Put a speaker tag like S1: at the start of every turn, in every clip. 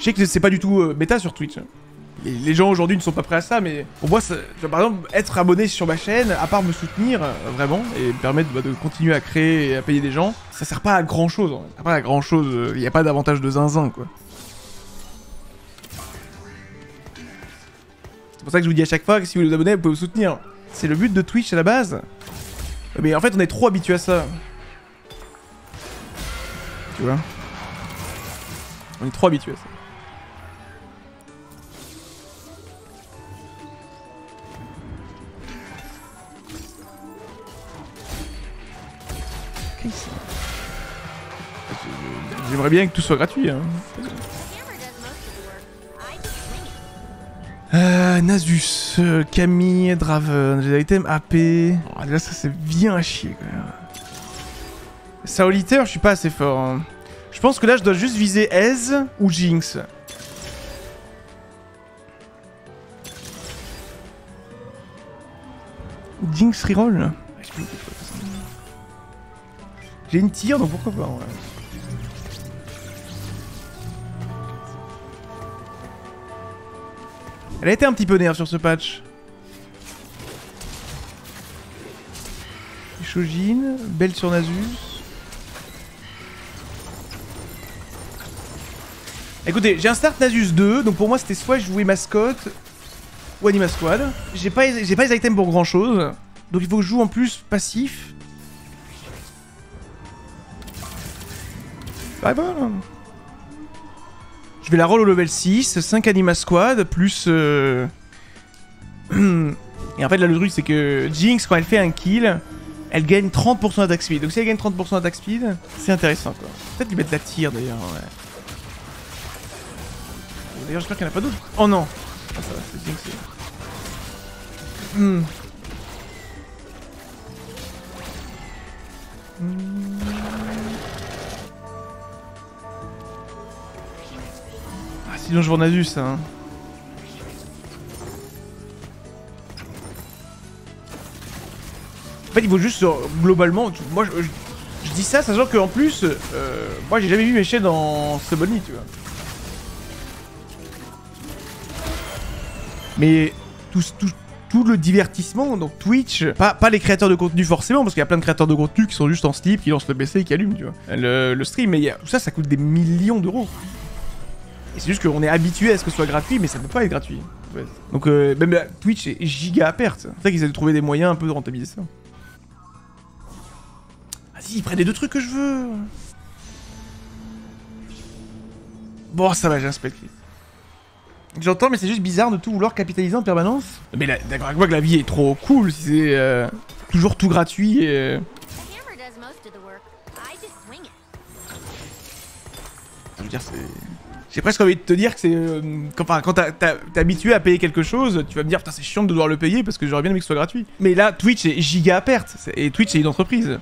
S1: Je sais que c'est pas du tout méta sur Twitch. Les gens aujourd'hui ne sont pas prêts à ça, mais pour moi, ça, tu vois, par exemple, être abonné sur ma chaîne, à part me soutenir, vraiment, et me permettre de continuer à créer et à payer des gens, ça sert pas à grand chose. Ça sert pas à grand chose, il n'y a pas d'avantage de zinzin, quoi. C'est pour ça que je vous dis à chaque fois que si vous vous abonnez, vous pouvez vous soutenir. C'est le but de Twitch à la base. Mais en fait, on est trop habitué à ça. Tu vois? On est trop habitué à ça. J'aimerais bien que tout soit gratuit. Hein. Nasus, Camille, Draven, j'ai items AP. Oh, déjà ça c'est bien à chier quand même. Solitaire, je suis pas assez fort. Hein. Je pense que là je dois juste viser Ez ou Jinx. Jinx reroll. J'ai une tire donc pourquoi pas. Ouais. Elle a été un petit peu nerve sur ce patch. Shojin, belle sur Nasus. Écoutez, j'ai un start Nasus 2, donc pour moi c'était soit je jouais mascotte ou Anima Squad. J'ai pas les items pour grand chose, donc il faut que je joue en plus passif. Bye bye. Je vais la roll au level 6, 5 Anima Squad, plus... Et en fait là le truc c'est que Jinx quand elle fait un kill, elle gagne 30% d'attack speed. Donc si elle gagne 30% d'attack speed, c'est intéressant quoi. Peut-être lui mettre la tire d'ailleurs, ouais. D'ailleurs j'espère qu'il n'y en a pas d'autres. Oh non. Ah ça va, c'est Jinx. Sinon je vois Nasus hein. En fait il faut juste globalement, moi je dis ça sachant qu'en plus moi j'ai jamais vu mes chaînes en Subonly tu vois. Mais tout le divertissement, donc Twitch, pas les créateurs de contenu forcément, parce qu'il y a plein de créateurs de contenu qui sont juste en slip, qui lancent le PC et qui allument tu vois. Le stream, mais tout ça, ça coûte des millions d'euros. Et c'est juste qu'on est habitué à ce que ce soit gratuit, mais ça peut pas être gratuit. En fait. Donc même Twitch est giga à perte. C'est pour ça qu'ils essaient de trouver des moyens un peu de rentabiliser ça. Vas-y, ils prennent les deux trucs que je veux. Bon, ça va, j'ai un spell crit. J'entends, mais c'est juste bizarre de tout vouloir capitaliser en permanence. Mais d'accord avec moi que la vie est trop cool si c'est toujours tout gratuit et... Ça veut dire c'est... J'ai presque envie de te dire que c'est... Enfin, quand t'es habitué à payer quelque chose, tu vas me dire, putain, c'est chiant de devoir le payer parce que j'aurais bien aimé que ce soit gratuit. Mais là, Twitch est giga à perte. Et Twitch, c'est une entreprise.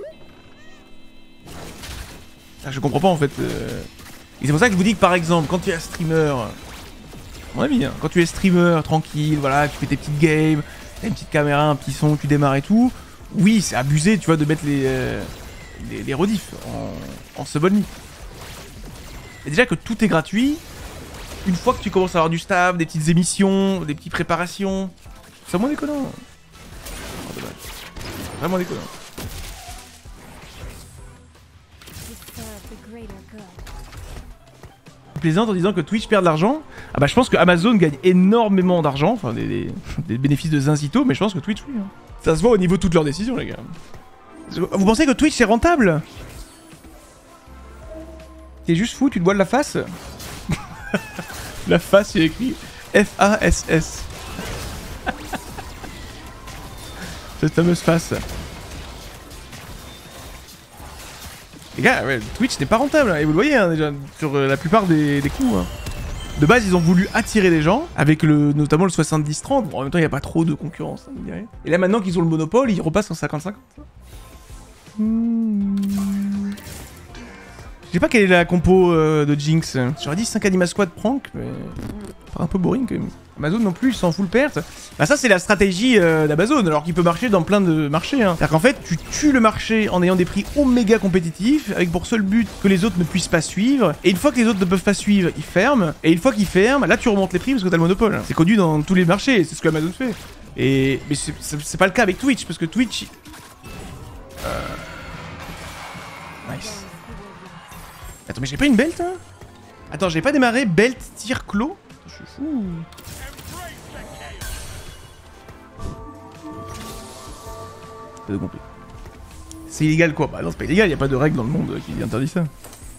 S1: Ah, je comprends pas, en fait. Et c'est pour ça que je vous dis que, par exemple, quand tu es un streamer... Mon ami, hein, quand tu es streamer, tranquille, voilà, tu fais tes petites games, t'as une petite caméra, un petit son, tu démarres et tout... Oui, c'est abusé, tu vois, de mettre les rediffs en Subonly. Et déjà que tout est gratuit, une fois que tu commences à avoir du staff, des petites émissions, des petites préparations, c'est vraiment déconnant. Oh, dommage. Vraiment déconnant. Plaisante en disant que Twitch perd de l'argent. Ah bah je pense que Amazon gagne énormément d'argent, enfin des bénéfices de Zinzito, mais je pense que Twitch oui. Hein. Ça se voit au niveau de toutes leurs décisions les gars. Vous pensez que Twitch c'est rentable? T'es juste fou, tu te voiles la face. La face, il y a écrit F-A-S-S. Cette fameuse face. Les gars, ouais, Twitch n'est pas rentable, hein, et vous le voyez hein, déjà, sur la plupart des coups. Hein. De base, ils ont voulu attirer les gens, avec notamment le 70-30. Bon, en même temps, il n'y a pas trop de concurrence, hein, vous direz. Et là, maintenant qu'ils ont le monopole, ils repassent en 50-50. sais pas quelle est la compo de Jinx. J'aurais dit 5 Anima Squad prank, mais... un peu boring quand même. Amazon non plus, il s'en fout le perte. Bah ça c'est la stratégie d'Amazon, alors qu'il peut marcher dans plein de marchés. Hein. C'est-à-dire qu'en fait, tu tues le marché en ayant des prix oméga compétitifs, avec pour seul but que les autres ne puissent pas suivre. Et une fois que les autres ne peuvent pas suivre, ils ferment. Et une fois qu'ils ferment, là tu remontes les prix parce que t'as le monopole. C'est connu dans tous les marchés, c'est ce que Amazon fait. Mais c'est pas le cas avec Twitch, parce que Twitch... Nice. Attends, mais j'ai pas une belt, hein? Attends, j'ai pas démarré belt tir clos? Je suis fou. Pas de compris. C'est illégal quoi? Bah non, c'est pas illégal, y a pas de règle dans le monde qui interdit ça.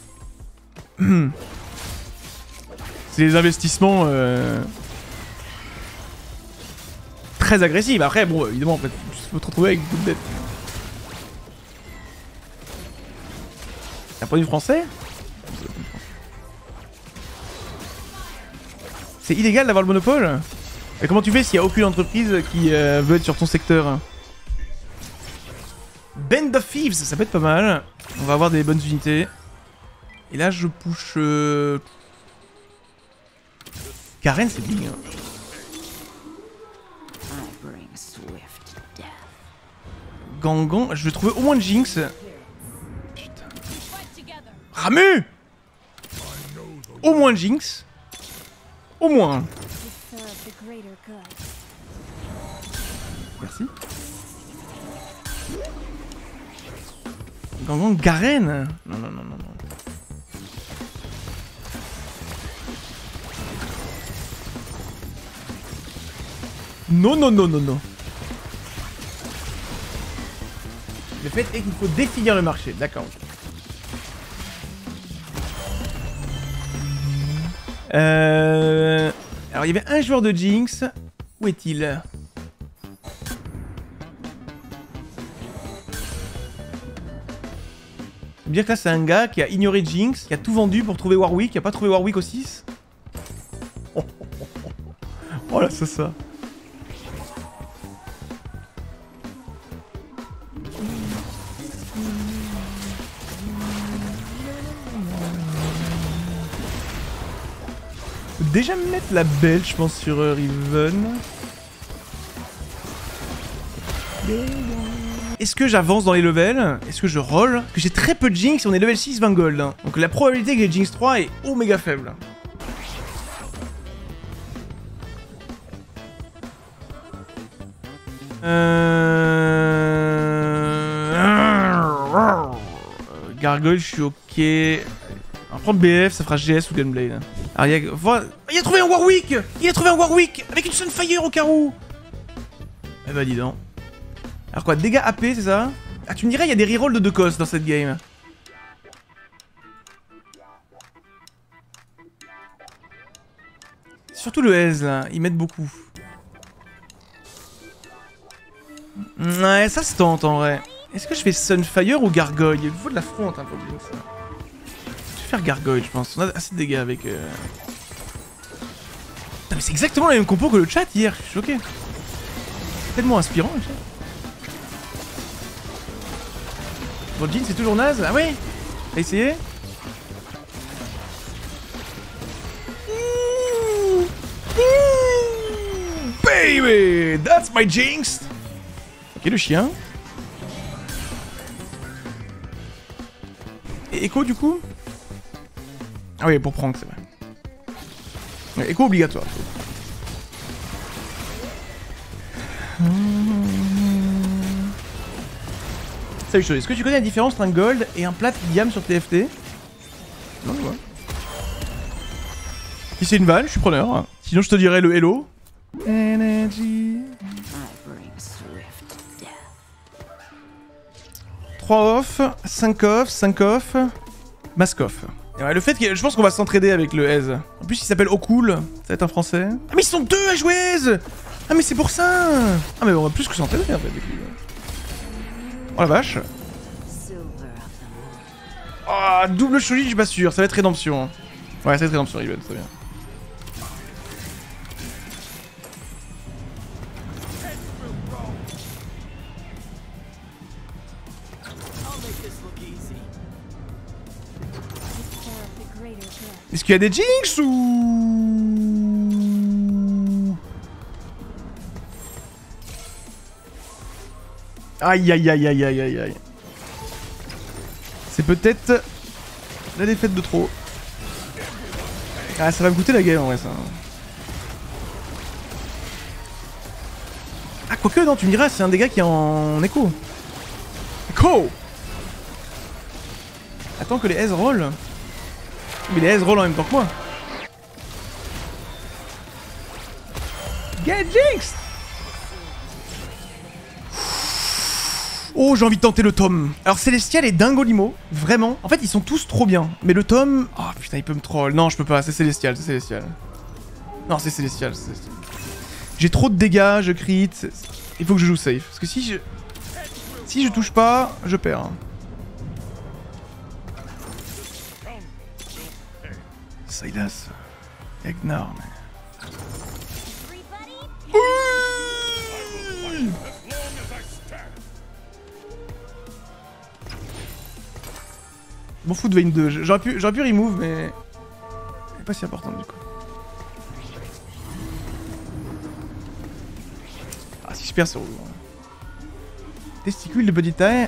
S1: C'est des investissements très agressifs. Après, bon, évidemment, en fait, tu peux te retrouver avec beaucoup de dettes. T'as pas du français? C'est illégal d'avoir le monopole? Et comment tu fais s'il y a aucune entreprise qui veut être sur ton secteur? Band of Thieves, ça peut être pas mal. On va avoir des bonnes unités. Et là, je push... Karen, c'est bien. Gangan, je vais trouver au moins de Jinx. Putain. Ramu! Au moins de Jinx. Au moins. Merci. Gangan, Garen. Non, non, non, non, non. Non, non, non, non, non. Le fait est qu'il faut définir le marché, d'accord. Alors il y avait un joueur de Jinx. Où est-il? Ça veut dire que là c'est un gars qui a ignoré Jinx, qui a tout vendu pour trouver Warwick, qui a pas trouvé Warwick au 6. Oh là c'est ça. Déjà me mettre la belle, je pense, sur Riven. Est-ce que j'avance dans les levels? Est-ce que je roll? Parce que j'ai très peu de Jinx et on est level 6, 20 gold. Hein. Donc la probabilité que j'ai Jinx 3 est oméga faible. Gargoyle, je suis ok. On va prendre BF, ça fera GS ou Gunblade. Alors, il a trouvé un Warwick! Il a trouvé un Warwick! Avec une Sunfire au carreau! Eh bah dis donc. Alors quoi, dégâts AP, c'est ça? Ah, tu me dirais, il y a des rerolls de 2 costs dans cette game. Surtout le S, là. Ils mettent beaucoup. Ouais, ça se tente, en vrai. Est-ce que je fais Sunfire ou Gargoyle? Il faut de la fronte, un peu bien, ça. Je vais faire Gargoyle, je pense. On a assez de dégâts avec... Putain, mais c'est exactement la même compo que le chat hier. Je suis choqué. C'est tellement inspirant, le chat. Bon, Jhin, c'est toujours naze. Ah ouais? T'as essayé? Baby! That's my Jinx! Ok, le chien. Et Echo, du coup? Ah oui, pour prank, c'est vrai. Ouais, Echo obligatoire. Salut chaud, est-ce que tu connais la différence entre un gold et un plat diam sur TFT? Non, ouais. Si c'est une vanne, je suis preneur. Sinon, je te dirais le hello. Energy. 3 off, 5 off, 5 off, mask off. Et ouais, le fait que je pense qu'on va s'entraider avec le Ez. En plus, il s'appelle Okul, ça va être un français. Ah, mais ils sont 2 à jouer Ez! Ah, mais c'est pour ça! Ah, mais on va plus que s'entraider en fait avec lui. Oh la vache! Oh, double shoji, je suis pas sûr, ça va être rédemption. Hein. Ouais, ça va être rédemption, Riven, très bien. qu'il y a des Jinx ou... Aïe aïe aïe aïe aïe aïe aïe. C'est peut-être la défaite de trop. Ah, ça va me coûter la game en vrai ça. Ah, quoique, non, tu me diras, c'est un des gars qui est en écho. Écho. Attends que les S rollent. Mais les S rollent en même temps que moi. Get Jinx. Oh, j'ai envie de tenter le tome. Alors, Célestial et Dingolimo, vraiment. En fait, ils sont tous trop bien. Mais le tome... Oh, putain, il peut me troll. Non, je peux pas, c'est Célestial, c'est Célestial. Non, c'est Célestial, c'est Célestial. J'ai trop de dégâts, je crit. Il faut que je joue safe. Parce que si je... Si je touche pas, je perds. Sylas. Egnar, mais... M'en fous de Vayne 2. J'aurais pu remove, mais... C'est pas si important du coup. Ah, si je perds, c'est relou. Testicule de body tie.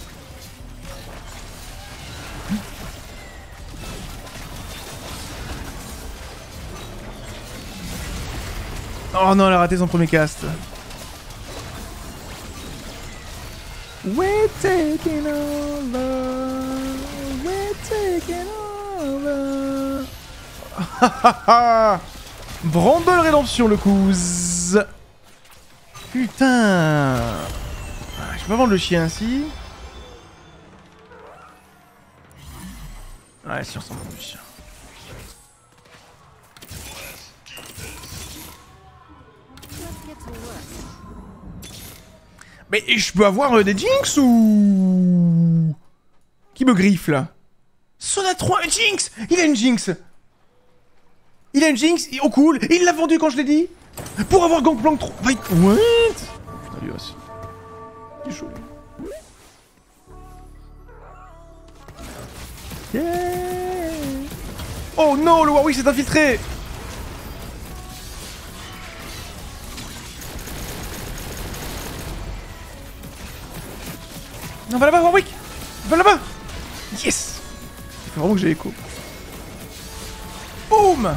S1: Oh non, elle a raté son premier cast. We're taking over. We're taking over. Bramble Rédemption, le couze. Putain. Je peux pas vendre le chien ainsi. Ouais, si on s'en vend le chien. Mais je peux avoir des Jinx ou... Qui me griffe là? Sona 3, un Jinx. Il a une Jinx. Il a une Jinx, oh cool. Et il l'a vendu quand je l'ai dit. Pour avoir Gangplank 3. What? Putain, lui aussi. Il est chaud. Yeah. Oh non, le Warwick s'est infiltré. Non, va là-bas, Warwick. Va là-bas. Yes. Il faut vraiment que j'ai écho. Boum.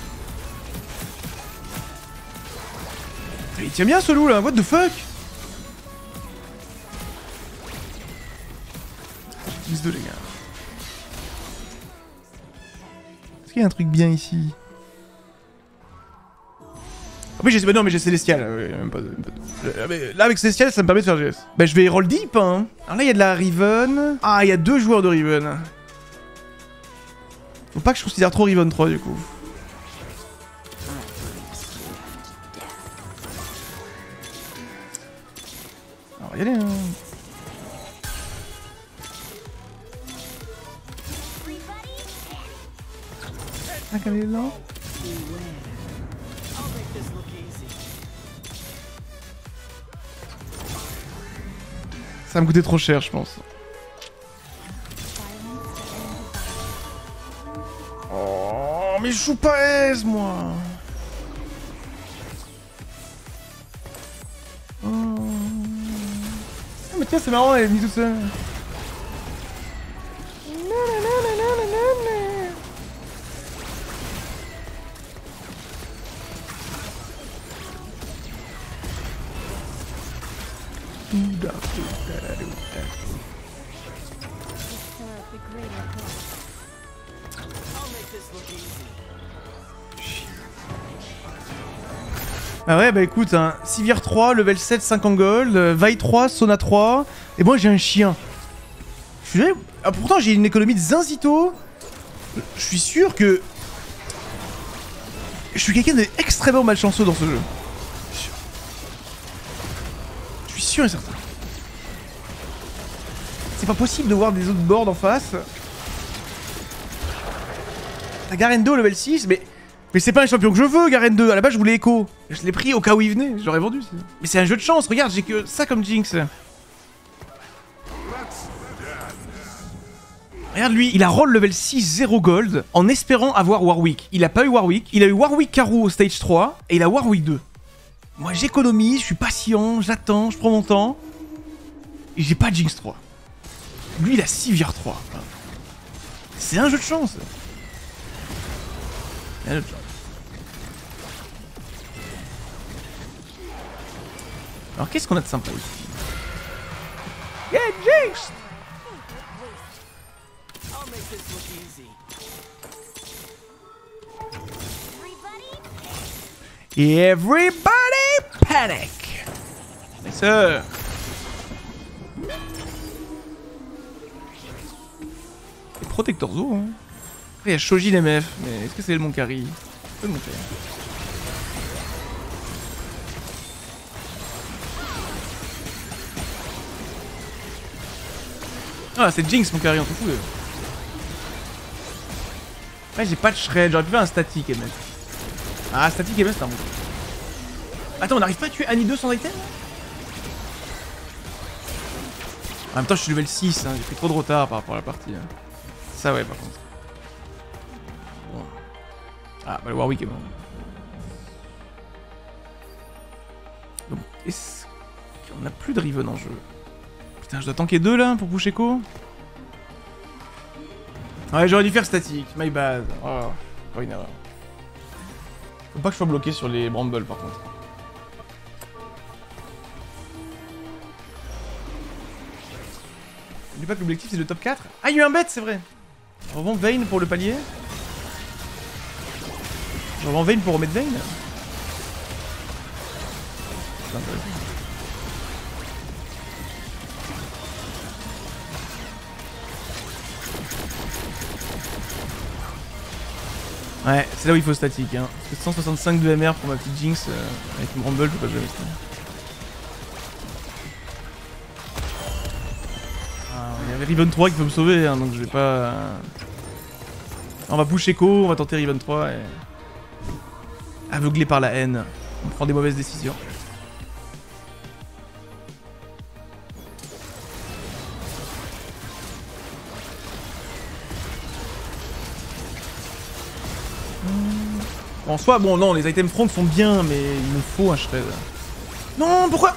S1: Il tient bien ce loup là, what the fuck. J'ai 2 les gars. Est-ce qu'il y a un truc bien ici? Ah oui, non mais j'ai Célestial, même pas mais là avec Célestial ça me permet de faire GS. Bah je vais roll deep hein. Alors là il y a de la Riven. Ah il y a 2 joueurs de Riven. Faut pas que je considère trop Riven 3 du coup. Alors y aller hein. Ah qu'elle est là. Ça va me coûter trop cher, je pense. Oh, mais je joue pas aise, moi. Oh. Ah, mais tiens, c'est marrant, elle est mise toute seule. Ah ouais bah écoute, hein, Sivir 3, level 7, 5 en gold, Vaille 3, Sona 3, et moi j'ai un chien. Je suis... Ah, pourtant j'ai une économie de zinzito. Je suis sûr que... Je suis quelqu'un d'extrêmement malchanceux dans ce jeu. Je suis sûr et certain. C'est pas possible de voir des autres boards en face. La Garen 2 level 6, mais c'est pas un champion que je veux, Garen 2. À la base, je voulais Echo. Je l'ai pris au cas où il venait. Je l'aurais vendu. Mais c'est un jeu de chance. Regarde, j'ai que ça comme Jinx. Regarde lui, il a roll level 6, 0 gold, en espérant avoir Warwick. Il a pas eu Warwick, il a eu Warwick Karoo au stage 3, et il a Warwick 2. Moi j'économise, je suis patient, j'attends, je prends mon temps. Et j'ai pas Jinx 3. Lui il a Sivir 3. C'est un jeu de chance. C'est un jeu de chance. Alors qu'est-ce qu'on a de sympa ici? Yeah, Jinx! Everybody panic! Mais ça... Protector Zo, hein. Après, il y a Shojin MF, mais est-ce que c'est le mon carry? C'est le mon carry. Ah, c'est Jinx mon carry, on s'en fout. Ouais, j'ai pas de shred, j'aurais pu faire un static MF. Ah, static MF, c'est un bon. Attends, on n'arrive pas à tuer Annie 2 sans item? En même temps, je suis level 6, hein. J'ai pris trop de retard par rapport à la partie. Hein. Ça, ouais, par contre. Bon. Ah, bah le Warwick est bon. Donc, est-ce qu'on a plus de Riven en jeu? Putain, je dois tanker 2 là pour push Echo. Ouais, j'aurais dû faire statique, my bad. Oh, pas une erreur. Faut pas que je sois bloqué sur les Bramble par contre. N'oublie pas que l'objectif c'est le top 4. Ah, il y a eu un bet, c'est vrai. Je revends Vayne pour le palier. Je revends Vayne pour remettre Vayne. C'est intéressant. Ouais, c'est là où il faut statique. Hein. Parce que 165 de MR pour ma petite Jinx avec une Rumble, je peux pas jouer avec ça. Il y avait Riven 3 qui peut me sauver, hein, donc je vais pas... On va push Echo, on va tenter Riven 3 et... Aveuglé par la haine, on prend des mauvaises décisions. En soi, bon non, les items front sont bien, mais il me faut un shred. Non, pourquoi?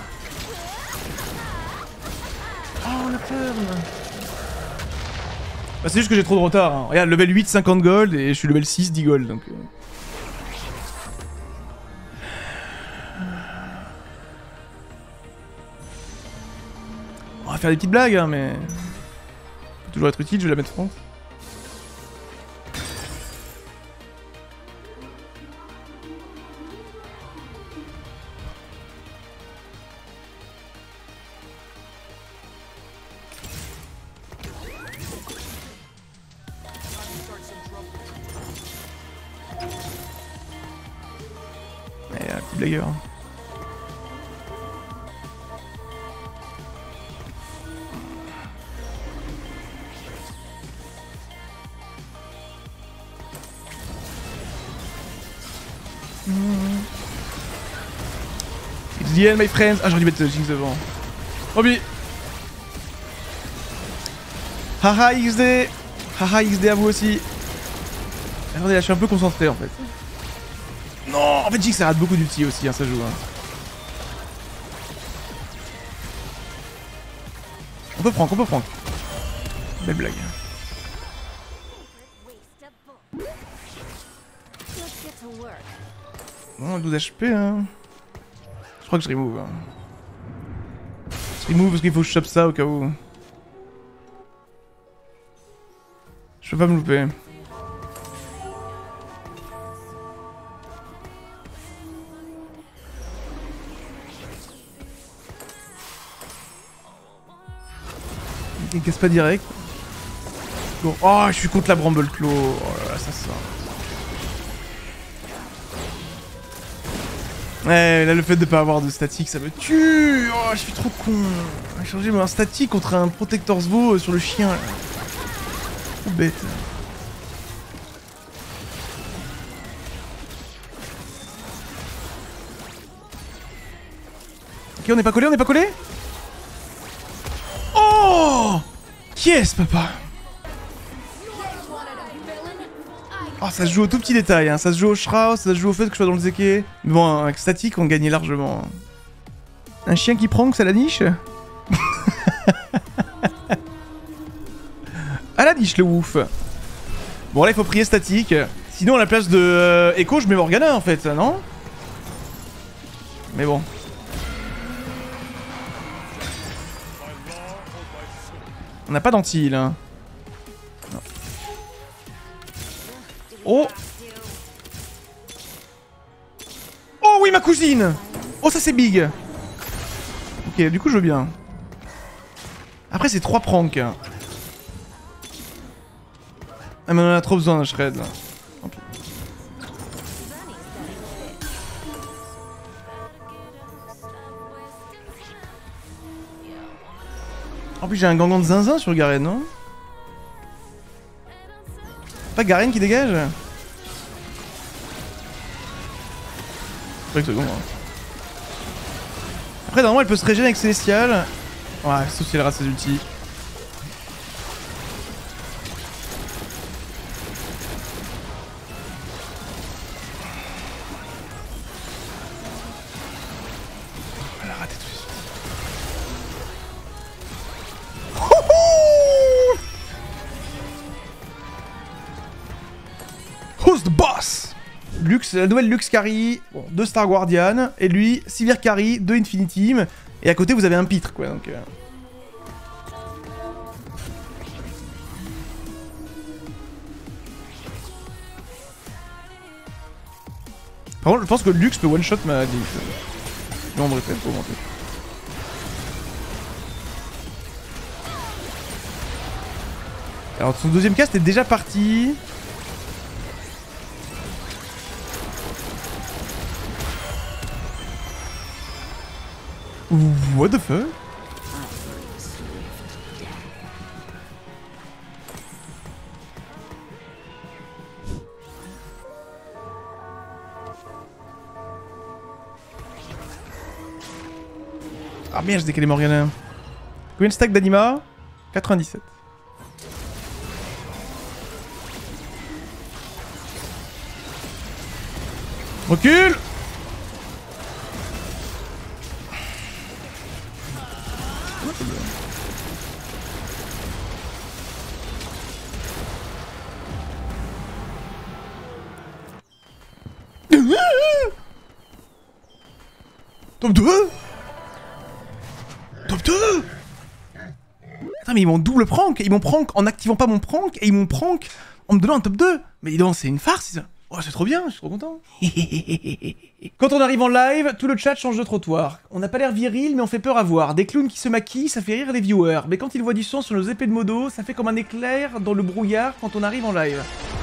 S1: Oh, la turn. Bah, c'est juste que j'ai trop de retard. Hein. Regarde, level 8, 50 gold, et je suis level 6, 10 gold, donc... On va faire des petites blagues, hein, mais... Ça peut toujours être utile, je vais la mettre front. Blagueur. It's the end, my friends. Ah, j'aurais dû mettre Jinx devant. Roby. Haha XD. Haha XD à vous aussi. Attendez, là, je suis un peu concentré en fait. Non, en fait Jinx ça rate beaucoup d'ulti aussi, hein, ça joue. Hein. On peut prendre, on peut prendre. Belle blague. Bon, 12 HP hein. Je crois que je remove. Hein. Je remove parce qu'il faut que je chope ça au cas où. Je peux pas me louper. Il casse pas direct. Oh, je suis contre la Bramble Claw. Oh là là, ça sort. Ouais, là, le fait de pas avoir de statique, ça me tue. Oh, je suis trop con. J'ai changé un statique contre un Protector Zo sur le chien. Là. Trop bête. Ok, on n'est pas collé, on n'est pas collé. Oh! Qui est-ce, papa? Oh, ça se joue au tout petit détail, hein. Ça se joue au Shroud, ça se joue au fait que je sois dans le Zeke. Mais bon, avec Static, on gagnait largement. Un chien qui prank, c'est la niche. À la niche, le ouf. Bon, là, il faut prier Static. Sinon, à la place de Echo, je mets Morgana, en fait, non? Mais bon. On n'a pas d'anti-heal, hein. Non. Oh! Oh oui, ma cousine! Oh, ça c'est big! Ok, du coup, je veux bien. Après, c'est 3 pranks. Ah, mais on en a trop besoin d'un shred, là. Okay. En plus, j'ai un gangan de zinzin sur Garen, non? Pas Garen qui dégage? 5 secondes. Hein. Après, normalement, elle peut se régénérer avec Célestial. Ouais, sauf si elle rate ses ultis. Elle a raté tous les ultis. Who's the boss? Lux, la nouvelle Lux Carry, bon, 2 Star Guardian, et lui, Sivir Carry, 2 Infinity, et à côté vous avez un pitre quoi, donc... Par contre, je pense que Lux peut one-shot ma diff. Non, on devrait peut-être augmenter. Alors, son deuxième cast est déjà parti. What the fuck? Ah merde, j'ai décalé Morgana. Combien de stack d'anima? 97. Recule! Top 2? Top 2? Attends, mais ils m'ont double prank. Ils m'ont prank en activant pas mon prank et ils m'ont prank en me donnant un top 2. Mais dis donc, c'est une farce ça. Oh, c'est trop bien, je suis trop content. Quand on arrive en live, tout le chat change de trottoir. On n'a pas l'air viril, mais on fait peur à voir. Des clowns qui se maquillent, ça fait rire les viewers. Mais quand ils voient du sang sur nos épées de modo, ça fait comme un éclair dans le brouillard quand on arrive en live.